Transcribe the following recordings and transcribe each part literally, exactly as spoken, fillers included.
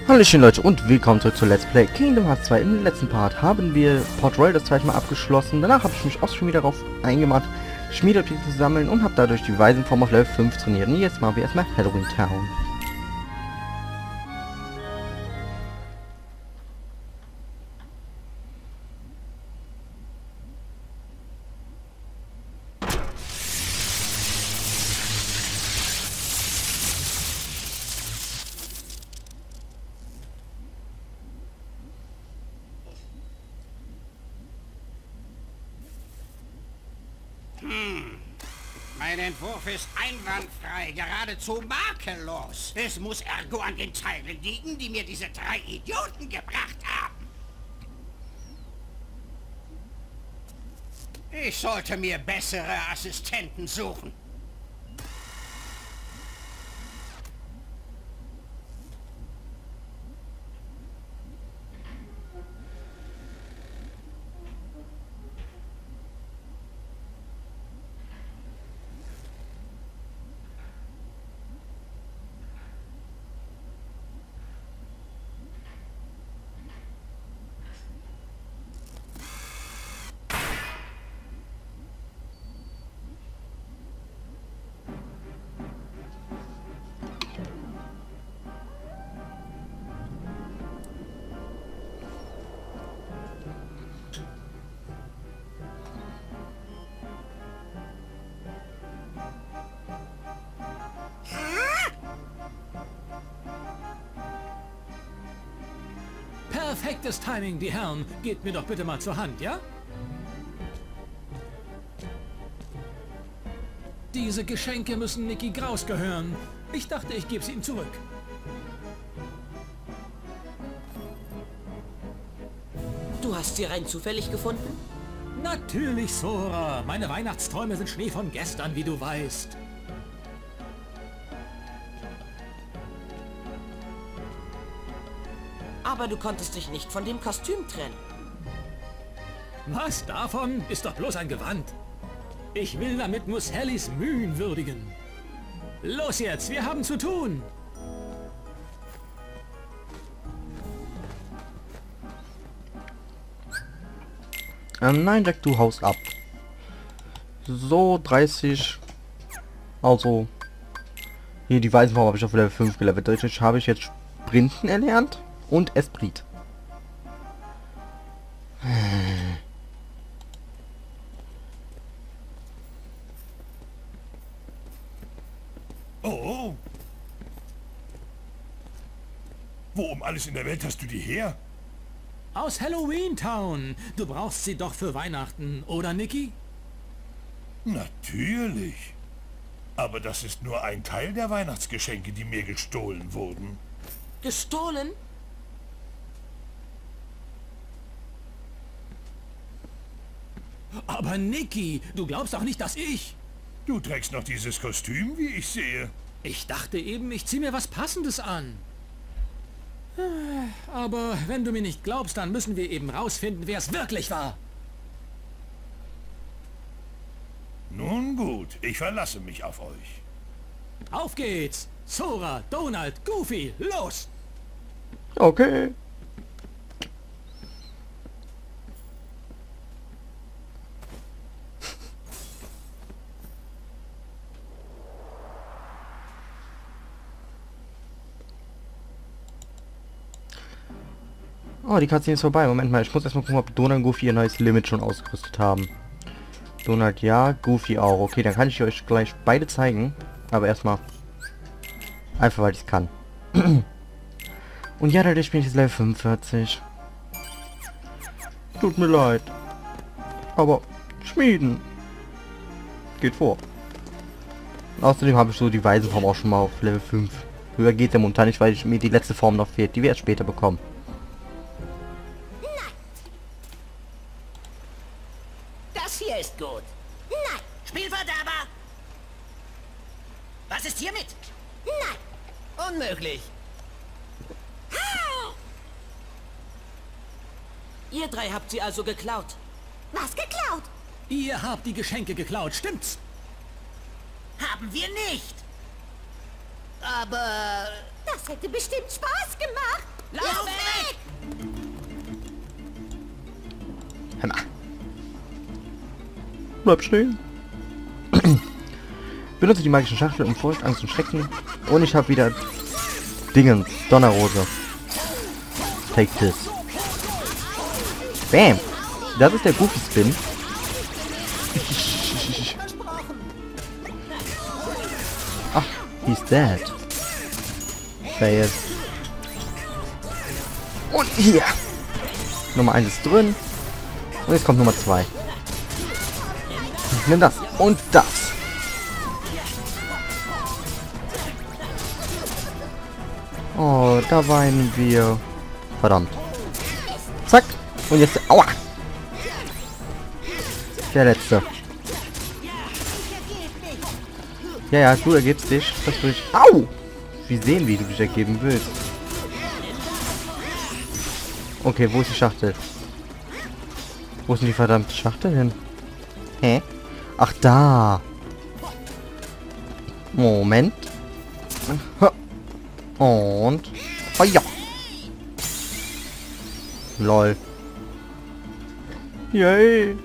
Hallöchen Leute und willkommen zurück zu Let's Play Kingdom Hearts zwei. Im letzten Part haben wir Port Royal das zweite Mal abgeschlossen. Danach habe ich mich auch schon wieder darauf eingemacht, Schmiedeobjekte zu sammeln und habe dadurch die Waisenform auf Level fünf trainiert. Und jetzt machen wir erstmal Halloween Town. Hm. Mein Entwurf ist einwandfrei, geradezu makellos. Es muss ergo an den Teilen liegen, die mir diese drei Idioten gebracht haben. Ich sollte mir bessere Assistenten suchen. Perfektes Timing, die Herren. Geht mir doch bitte mal zur Hand, ja? Diese Geschenke müssen Nicky Graus gehören. Ich dachte, ich gebe sie ihm zurück. Du hast sie rein zufällig gefunden? Natürlich, Sora. Meine Weihnachtsträume sind Schnee von gestern, wie du weißt. Aber du konntest dich nicht von dem Kostüm trennen. Was davon? Ist doch bloß ein Gewand. Ich will damit Muss Hellys Mühen würdigen. Los jetzt, wir haben zu tun. Ähm, nein, Jack, du haust ab. So, dreißig. Also, hier die Waisenform habe ich auf Level fünf gelevelt. Dadurch habe ich jetzt Sprinten erlernt und Esprit. Oh. Wo um alles in der Welt hast du die her? Aus Halloween Town. Du brauchst sie doch für Weihnachten, oder Nicky? Natürlich. Aber das ist nur ein Teil der Weihnachtsgeschenke, die mir gestohlen wurden. Gestohlen? Aber Nicky, du glaubst doch nicht, dass ich... Du trägst noch dieses Kostüm, wie ich sehe. Ich dachte eben, ich ziehe mir was Passendes an. Aber wenn du mir nicht glaubst, dann müssen wir eben rausfinden, wer es wirklich war. Nun gut, ich verlasse mich auf euch. Auf geht's! Sora, Donald, Goofy, los! Okay. Oh, die Cutscene ist vorbei. Moment mal, ich muss erstmal gucken, ob Donald und Goofy ihr neues Limit schon ausgerüstet haben. Donald ja, Goofy auch. Okay, dann kann ich euch gleich beide zeigen. Aber erstmal einfach, weil ich es kann. Und ja, dadurch bin ich jetzt Level fünfundvierzig. Tut mir leid. Aber Schmieden geht vor. Und außerdem habe ich so die Waisenform auch schon mal auf Level fünf. Höher geht der momentan nicht, weil ich, mir die letzte Form noch fehlt. Die wir erst später bekommen. Das hier ist gut. Nein. Spielverderber! Was ist hiermit? Nein. Unmöglich. Ihr drei habt sie also geklaut. Was geklaut? Ihr habt die Geschenke geklaut, stimmt's? Haben wir nicht. Aber... Das hätte bestimmt Spaß gemacht. Bleib stehen. Benutze die magischen Schachtel um Furcht, Angst und Schrecken. Und ich habe wieder Dingens, Donnerrose. Take this. Bam. Das ist der Goofy Spin. Ach, he's dead. Fail. Und hier. Nummer eins ist drin. Und jetzt kommt Nummer zwei. Nimm das. Und das. Oh, da weinen wir. Verdammt. Zack. Und jetzt... Aua. Der letzte. Ja, ja, du ergibst dich. Das will ich... Au! Wie sehen, wie du dich ergeben willst. Okay, wo ist die Schachtel? Wo ist denn die verdammte Schachtel hin? Hä? Ach, da. Moment. Und... Oh ja. Lol. Yay.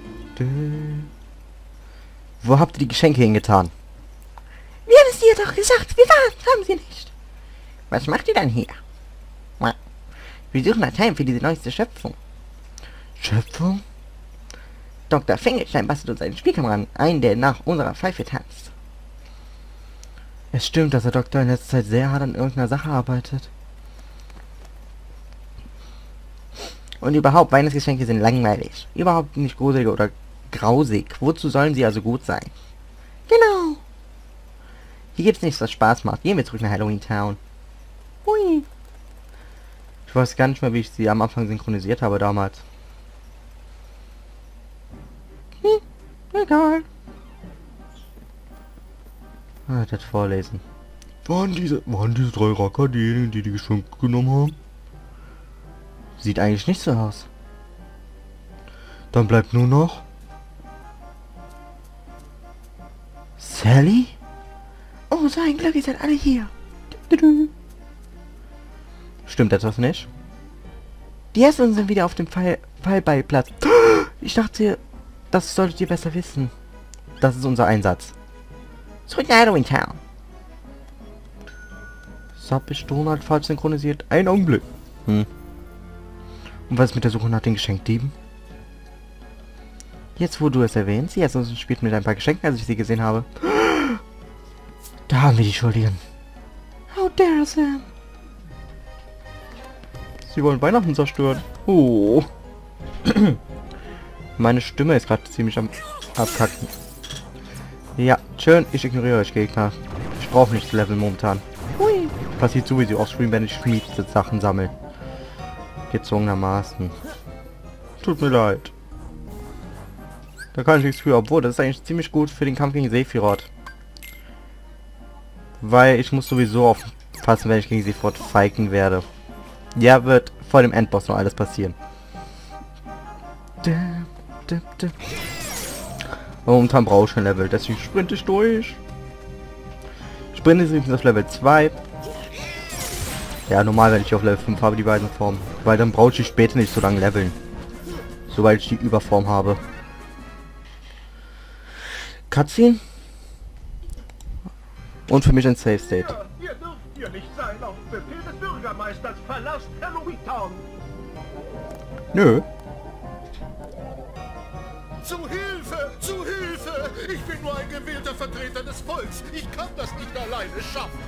Wo habt ihr die Geschenke hingetan? Wir haben es dir doch gesagt. Wir waren, haben sie nicht. Was macht ihr dann hier? Wir suchen Dateien für diese neueste Schöpfung. Schöpfung? Doktor Finkelstein bastelt uns einen Spielkameraden ein, der nach unserer Pfeife tanzt. Es stimmt, dass der Doktor in letzter Zeit sehr hart an irgendeiner Sache arbeitet. Und überhaupt, Weihnachtsgeschenke sind langweilig. Überhaupt nicht gruselig oder grausig. Wozu sollen sie also gut sein? Genau. Hier gibt's nichts, was Spaß macht. Gehen wir zurück nach Halloween Town. Hui. Ich weiß gar nicht mehr, wie ich sie am Anfang synchronisiert habe damals. Hm, egal. Ah, das vorlesen. Waren diese, waren diese drei Racker diejenigen, die die Geschenke genommen haben? Sieht eigentlich nicht so aus. Dann bleibt nur noch... Sally? Oh, so ein Glück, ihr seid alle hier. Stimmt etwas nicht? Die ersten sind wieder auf dem Fall, Fallbeilplatz. Ich dachte, das solltet ihr besser wissen. Das ist unser Einsatz. Zurück nach Halloween Town. Sub ist Donald falsch synchronisiert. Ein Augenblick. Hm. Und was ist mit der Suche nach den Geschenkdieben? Jetzt, wo du es erwähnst, sie hat uns gespielt mit ein paar Geschenken, als ich sie gesehen habe. Da haben wir die Schuldigen. How dare Sam? Sie wollen Weihnachten zerstören. Oh. Meine Stimme ist gerade ziemlich am Abkacken. Ja, schön. Ich ignoriere euch, Gegner. Ich brauche nicht zu leveln momentan. Hui. Passiert sowieso offscreen, wenn ich schmiedete Sachen sammle. Gezwungenermaßen. Tut mir leid. Da kann ich nichts für, obwohl das ist eigentlich ziemlich gut für den Kampf gegen Sephiroth. Weil ich muss sowieso aufpassen, wenn ich gegen Sephiroth fighten werde. Ja, wird vor dem Endboss noch alles passieren. Momentan brauche ich ein Level, deswegen sprinte ich durch. Sprinte ist übrigens auf Level zwei. Ja, normal, wenn ich auf Level fünf habe, die beiden Formen. Weil dann brauche ich später nicht so lange leveln. Sobald ich die Überform habe. Cutscene. Und für mich ein Safe State. Ihr dürft hier nicht sein. Auf Befehl des Bürgermeisters verlasst Halloween Town. Nö. Zu Hilfe! Zu Hilfe! Ich bin nur ein gewählter Vertreter des Volks. Ich kann das nicht alleine schaffen.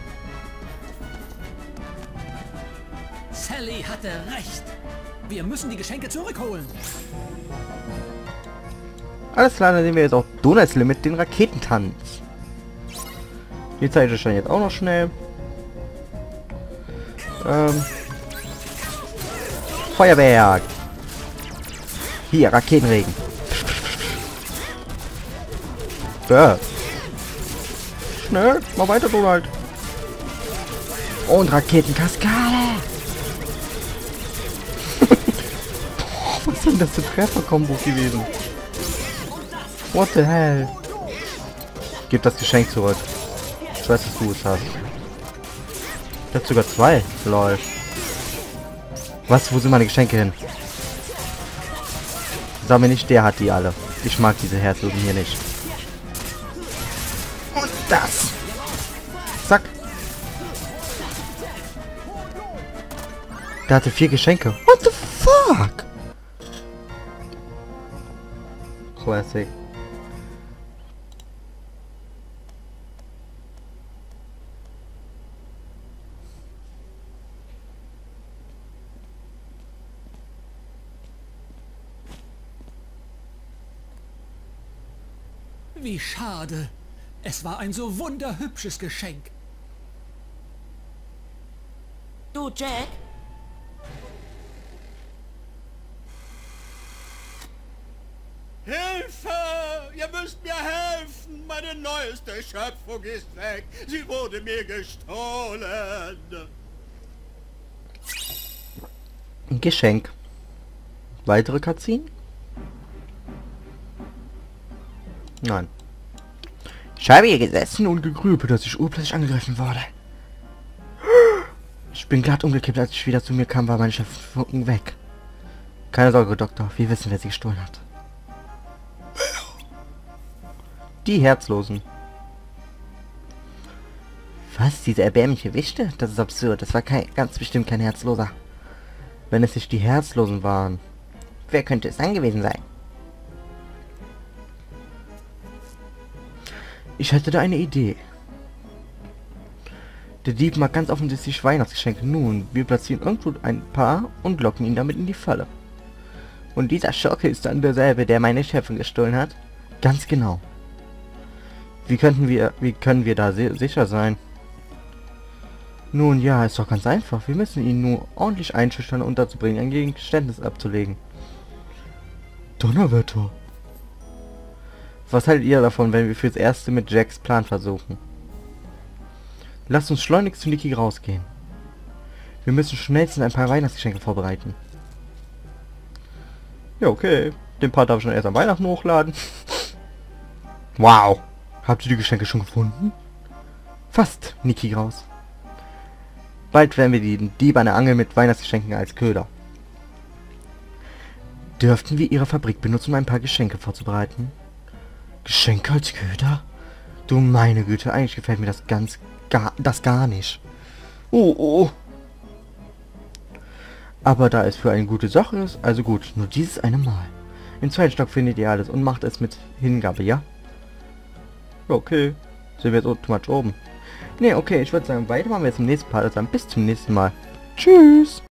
Sally hatte recht. Wir müssen die Geschenke zurückholen. Alles klar, dann sehen wir jetzt auch Donuts Limit, den Raketentanz. Die zeige ich dann jetzt auch noch schnell. Ähm. Feuerwerk. Hier, Raketenregen. Ja. Schnell, mal weiter, Donald. Und Raketenkaskade. Boah, was ist denn das für Treffer-Kombo gewesen? What the hell? Gib das Geschenk zurück. Ich weiß, dass du es hast. Ich hab sogar zwei. Lol. Was? Wo sind meine Geschenke hin? Sag mir nicht, der hat die alle. Ich mag diese Herzlosen hier nicht. Und das. Zack. Der hatte vier Geschenke. What the fuck? Classic. Wie schade. Es war ein so wunderhübsches Geschenk. Du, Jack? Hilfe! Ihr müsst mir helfen! Meine neueste Schöpfung ist weg. Sie wurde mir gestohlen. Ein Geschenk. Weitere Cutscene? Nein. Ich habe hier gesessen und gegrübelt, dass ich urplötzlich angegriffen wurde. Ich bin glatt umgekippt, als ich wieder zu mir kam, war meine Schöpfung weg. Keine Sorge, Doktor, wir wissen, wer sie gestohlen hat. Die Herzlosen. Was? Diese erbärmliche Wichte? Das ist absurd. Das war kein, ganz bestimmt kein Herzloser. Wenn es nicht die Herzlosen waren. Wer könnte es dann gewesen sein? Ich hätte da eine Idee. Der Dieb mag ganz offensichtlich Weihnachtsgeschenke. Nun, wir platzieren irgendwo ein paar und locken ihn damit in die Falle. Und dieser Schurke ist dann derselbe, der meine Schöpfung gestohlen hat? Ganz genau. Wie könnten wir, wie können wir da si sicher sein? Nun ja, ist doch ganz einfach. Wir müssen ihn nur ordentlich einschüchtern und unterzubringen, ein Geständnis abzulegen. Donnerwetter. Was haltet ihr davon, wenn wir fürs Erste mit Jacks Plan versuchen? Lasst uns schleunigst zu Nikki rausgehen. Wir müssen schnellstens ein paar Weihnachtsgeschenke vorbereiten. Ja, okay. Den Part darf ich schon erst am Weihnachten hochladen. Wow. Habt ihr die Geschenke schon gefunden? Fast, Nikki raus. Bald werden wir die Diebe an der Angel mit Weihnachtsgeschenken als Köder. Dürften wir ihre Fabrik benutzen, um ein paar Geschenke vorzubereiten? Geschenke als Köder? Du meine Güte, eigentlich gefällt mir das ganz gar das gar nicht. Oh, oh. Aber da es für eine gute Sache ist, also gut, nur dieses eine Mal. Im zweiten Stock findet ihr alles und macht es mit Hingabe, ja? Okay. Sind wir jetzt automatisch oben? Ne, okay, ich würde sagen, weiter machen wir jetzt im nächsten Part. Also dann bis zum nächsten Mal. Tschüss!